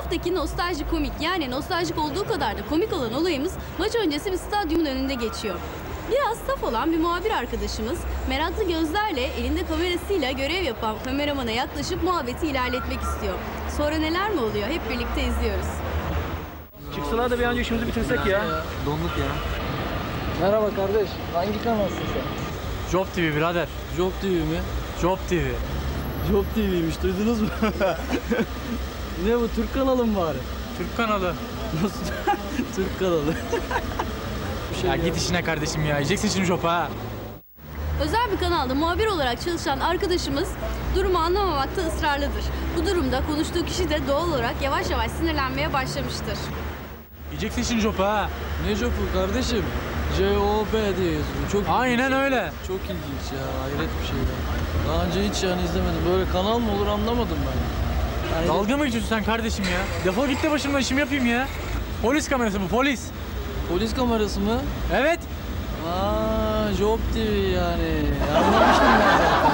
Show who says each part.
Speaker 1: haftaki nostalji komik, yani nostaljik olduğu kadar da komik olan olayımız maç öncesi bir stadyumun önünde geçiyor. Biraz saf olan bir muhabir arkadaşımız meraklı gözlerle elinde kamerasıyla görev yapan kameramana yaklaşıp muhabbeti ilerletmek istiyor. Sonra neler mi oluyor? Hep birlikte izliyoruz.
Speaker 2: Çıksalar da bir an önce işimizi bitirsek ya.
Speaker 3: Donduk ya.
Speaker 4: Merhaba kardeş, hangi kanalsın sen?
Speaker 3: Job TV birader.
Speaker 4: Job TV mi?
Speaker 3: Job TV.
Speaker 4: Job TV'ymiş, duydunuz mu? Ne bu, Türk kanalı mı bari?
Speaker 3: Türk kanalı.
Speaker 4: Nasıl? Türk kanalı.
Speaker 3: Ya git işine kardeşim ya. Yiyeceksin şimdi Job'u ha.
Speaker 1: Özel bir kanalda muhabir olarak çalışan arkadaşımız durumu anlamamakta ısrarlıdır. Bu durumda konuştuğu kişi de doğal olarak yavaş yavaş sinirlenmeye başlamıştır.
Speaker 3: Yiyeceksin şimdi Job'u ha.
Speaker 4: Ne Job'u kardeşim? J-O-B diye yazıyor. Çok
Speaker 3: Aynen
Speaker 4: ilginç.
Speaker 3: öyle.
Speaker 4: Çok ilginç ya, hayret bir şey ya. Daha önce hiç yani izlemedim. Böyle kanal mı olur anlamadım ben. Yani
Speaker 3: Dalga mı geçiyorsun sen kardeşim ya? Defol git de başımdan işimi yapayım ya. Polis kamerası bu, polis.
Speaker 4: Polis kamerası mı?
Speaker 3: Evet.
Speaker 4: Job TV yani. Anlamıştım ben zaten.